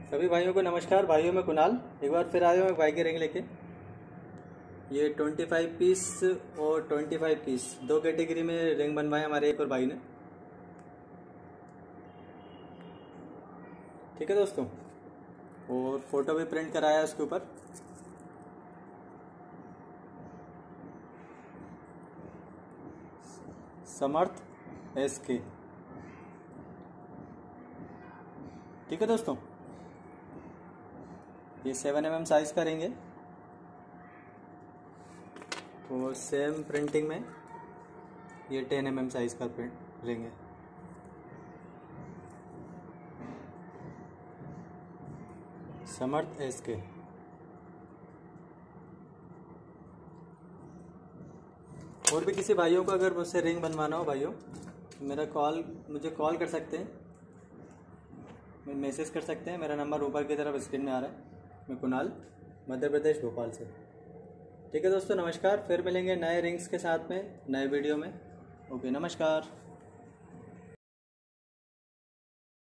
सभी भाइयों को नमस्कार। भाइयों में कुणाल एक बार फिर आया हूँ बाइक की रिंग लेके। ये 25 पीस और 25 पीस दो कैटेगरी में रिंग बनवाए हमारे एक और भाई ने। ठीक है दोस्तों, और फोटो भी प्रिंट कराया है उसके ऊपर। समर्थ SK। ठीक है दोस्तों, ये 7 mm साइज का रिंग है और सेम प्रिंटिंग में ये 10 mm साइज का प्रिंट रिंग है। समर्थ SK। और भी किसी भाइयों को अगर मुझसे रिंग बनवाना हो भाइयों, मुझे कॉल कर सकते हैं, मैसेज कर सकते हैं। मेरा नंबर ऊपर की तरफ स्क्रीन में आ रहा है। मैं कुणाल, मध्य प्रदेश, भोपाल से। ठीक है दोस्तों, नमस्कार। फिर मिलेंगे नए रिंग्स के साथ में नए वीडियो में। ओके, नमस्कार।